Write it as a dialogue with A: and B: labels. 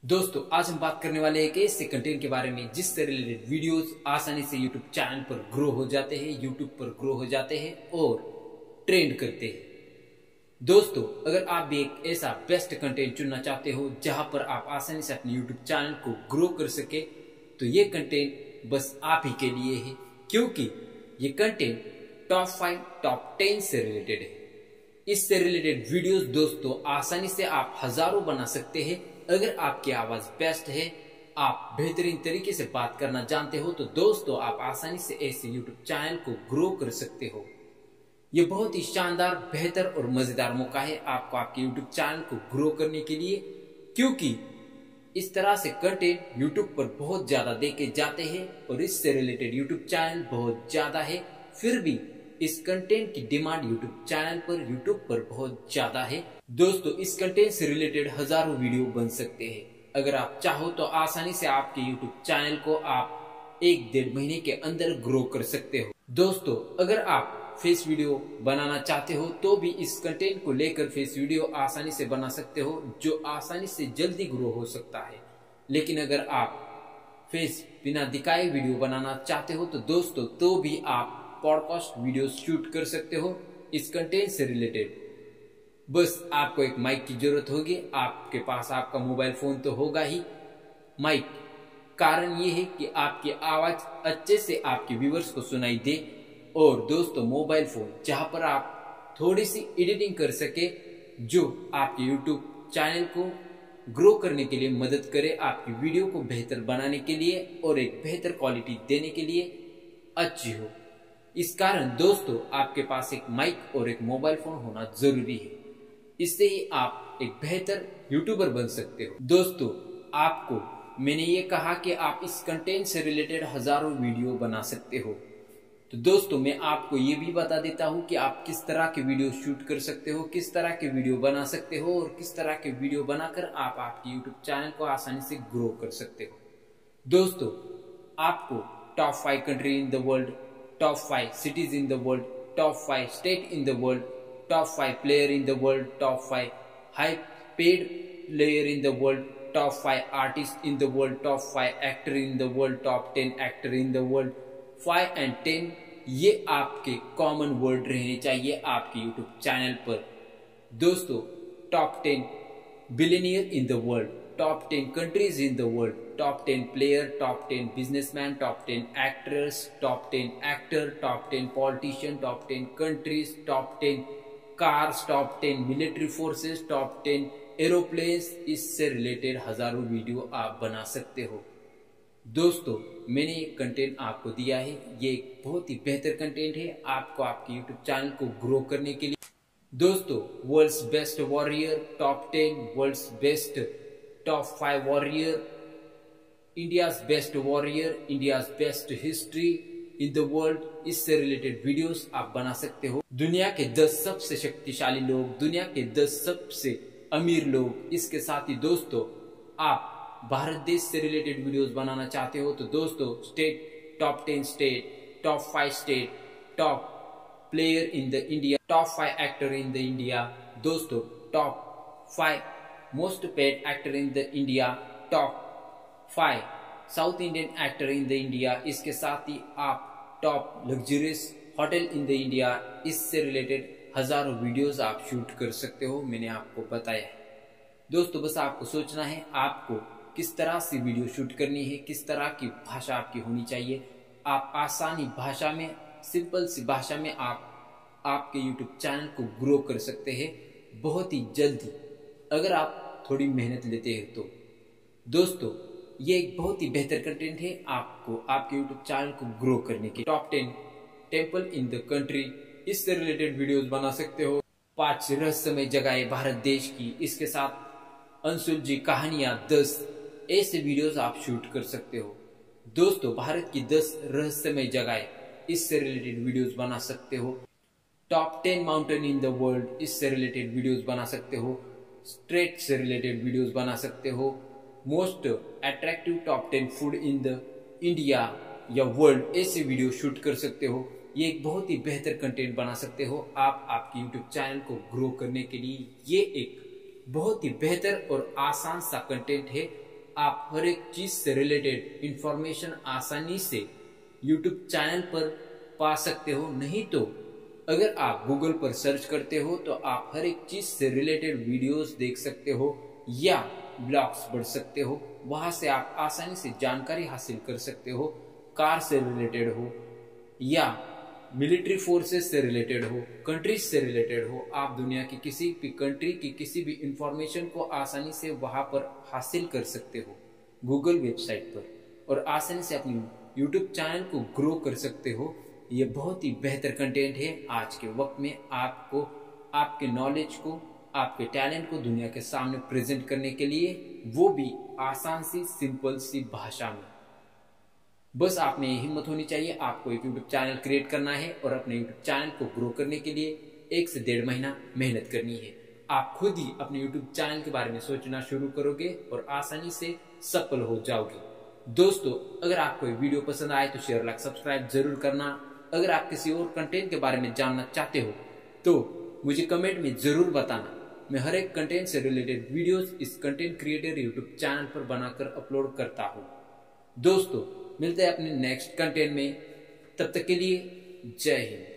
A: दोस्तों आज हम बात करने वाले एक ऐसे कंटेंट के बारे में जिससे रिलेटेड वीडियोस आसानी से यूट्यूब चैनल पर ग्रो हो जाते हैं, यूट्यूब पर ग्रो हो जाते हैं और ट्रेंड करते हैं। दोस्तों अगर आप भी एक ऐसा बेस्ट कंटेंट चुनना चाहते हो जहां पर आप आसानी से अपने यूट्यूब चैनल को ग्रो कर सके तो ये कंटेंट बस आप ही के लिए है, क्योंकि ये कंटेंट टॉप 5 टॉप 10 से रिलेटेड है। इससे रिलेटेड वीडियोस दोस्तों आसानी से आप हजारों बना सकते हैं। अगर आपकी आवाज बेस्ट है, आप बेहतरीन तरीके से बात करना जानते हो, तो दोस्तों आप आसानी से ऐसे यूट्यूब चैनल को ग्रो कर सकते हो। ये बहुत ही शानदार, बेहतर और मजेदार मौका है आपको आपके यूट्यूब चैनल को ग्रो करने के लिए, क्योंकि इस तरह से कंटेंट यूट्यूब पर बहुत ज्यादा देखे जाते हैं और इससे रिलेटेड यूट्यूब चैनल बहुत ज्यादा है। फिर भी इस कंटेंट की डिमांड यूट्यूब पर बहुत ज्यादा है। दोस्तों इस कंटेंट से रिलेटेड हजारों वीडियो बन सकते हैं। अगर आप चाहो तो आसानी से आपके यूट्यूब चैनल को आप 1-1.5 महीने के अंदर ग्रो कर सकते हो। दोस्तों अगर आप फेस वीडियो बनाना चाहते हो तो भी इस कंटेंट को लेकर फेस वीडियो आसानी से बना सकते हो, जो आसानी से जल्दी ग्रो हो सकता है। लेकिन अगर आप फेस बिना दिखाए वीडियो बनाना चाहते हो तो दोस्तों तो भी आप पॉडकास्ट वीडियो शूट कर सकते हो इस कंटेंट से रिलेटेड। बस आपको एक माइक की जरूरत होगी, आपके पास आपका मोबाइल फोन तो होगा ही। माइक कारण ये है कि आपकी आवाज अच्छे से आपके व्यूअर्स को सुनाई दे, और दोस्तों मोबाइल फोन जहां पर आप थोड़ी सी एडिटिंग कर सके जो आपके यूट्यूब चैनल को ग्रो करने के लिए मदद करे, आपकी वीडियो को बेहतर बनाने के लिए और एक बेहतर क्वालिटी देने के लिए अच्छी हो। इस कारण दोस्तों आपके पास एक माइक और एक मोबाइल फोन होना जरूरी है। इससे ही आप एक बेहतर यूट्यूबर बन सकते हो। दोस्तों आपको मैंने ये कहा कि आप इस कंटेंट से रिलेटेड हजारों वीडियो बना सकते हो, तो दोस्तों मैं आपको ये भी बता देता हूँ कि आप किस तरह के वीडियो शूट कर सकते हो, किस तरह के वीडियो बना सकते हो और किस तरह के वीडियो बनाकर आप आपके यूट्यूब चैनल को आसानी से ग्रो कर सकते हो। दोस्तों आपको top 5 country in the world, top 5 cities in the world, top 5 state in the world, top 5 player in the world, top 5 high paid player in the world, top 5 artist in the world, top 5 actor in the world, top 10 actor in the world, 5 and 10 ये आपके common word रहने चाहिए आपके YouTube channel पर। दोस्तों top 10 billionaire in the world, top 10 countries in the world, top 10 player, top 10 businessman, top 10 actors, top 10 actor, top 10 politician, top 10 countries, top 10 cars, top 10 military forces, top 10 aeroplanes। इससे related हजारों video आप बना सकते हो। दोस्तों मैंने ये content आपको दिया है, ये एक बहुत ही बेहतर कंटेंट है आपको आपके यूट्यूब चैनल को ग्रो करने के लिए। दोस्तों world's best warrior top 10, world's best top 5 warrior, India's best warrior, India's best history in the world, इससे रिलेटेड वीडियोस आप बना सकते हो। दुनिया के 10 सबसे शक्तिशाली लोग, दुनिया के 10 सबसे अमीर लोग। इसके साथ ही दोस्तों आप भारत देश से रिलेटेड वीडियोस बनाना चाहते हो तो दोस्तों state, top 10 state, top 5 state, top player in the India, top 5 actor in the India, दोस्तों top 5 most paid actor in the India, top 5 South Indian actor in the India. इसके साथ ही आप top luxurious hotel in the India, इससे related हजारों videos आप shoot कर सकते हो, मैंने आपको बताया है। दोस्तों बस आपको सोचना है आपको किस तरह से वीडियो शूट करनी है, किस तरह की भाषा आपकी होनी चाहिए। आप आसानी भाषा में, सिंपल सी भाषा में आप आपके यूट्यूब चैनल को ग्रो कर सकते हैं बहुत ही जल्दी, अगर आप थोड़ी मेहनत लेते हैं तो। दोस्तों ये एक बहुत ही बेहतर कंटेंट है आपको आपके यूट्यूब चैनल को ग्रो करने के। Top 10 temple in the country, इससे रिलेटेड वीडियोस बना सकते हो। 5 रहस्यमय जगहें भारत देश की, इसके साथ अंशुल जी कहानियां 10, ऐसे वीडियोस आप शूट कर सकते हो। दोस्तों भारत की 10 रहस्यमय जगहें, इससे रिलेटेड वीडियोस बना सकते हो। Top 10 mountain in the world, इससे रिलेटेड वीडियोस बना सकते हो। स्ट्रेट से रिलेटेड वीडियोस बना सकते हो। Most attractive top 10 food in the India या वर्ल्ड, ऐसे वीडियो शूट कर सकते हो। ये एक बहुत ही बेहतर कंटेंट बना सकते हो आप आपके यूट्यूब चैनल को ग्रो करने के लिए। ये एक बहुत ही बेहतर और आसान सा कंटेंट है आप हर एक चीज से रिलेटेड इंफॉर्मेशन आसानी से यूट्यूब चैनल पर पा सकते हो। नहीं तो अगर आप गूगल पर सर्च करते हो तो आप हर एक चीज से रिलेटेड वीडियोस देख सकते हो या ब्लॉग्स पढ़ सकते हो। वहां से आप आसानी से जानकारी हासिल कर सकते हो। कार से रिलेटेड हो या मिलिट्री फोर्सेस से रिलेटेड हो, कंट्रीज से रिलेटेड हो, आप दुनिया की किसी भी कंट्री की किसी भी इंफॉर्मेशन को आसानी से वहां पर हासिल कर सकते हो गूगल वेबसाइट पर, और आसानी से अपनी यूट्यूब चैनल को ग्रो कर सकते हो। ये बहुत ही बेहतर कंटेंट है आज के वक्त में आपको आपके नॉलेज को, आपके टैलेंट को दुनिया के सामने प्रेजेंट करने के लिए, वो भी आसान सी सिंपल सी भाषा में। बस आप में हिम्मत होनी चाहिए। आपको एक यूट्यूब चैनल क्रिएट करना है और अपने यूट्यूब चैनल को ग्रो करने के लिए 1 से 1.5 महीना मेहनत करनी है। आप खुद ही अपने यूट्यूब चैनल के बारे में सोचना शुरू करोगे और आसानी से सफल हो जाओगे। दोस्तों, अगर आपको ये वीडियो पसंद आए तो शेयर, लाइक, सब्सक्राइब जरूर करना। अगर आप किसी और कंटेंट के बारे में जानना चाहते हो तो मुझे कमेंट में जरूर बताना। मैं हर एक कंटेंट से रिलेटेड वीडियोस इस कंटेंट क्रिएटर यूट्यूब चैनल पर बनाकर अपलोड करता हूँ। दोस्तों, मिलते हैं अपने नेक्स्ट कंटेंट में। तब तक के लिए जय हिंद।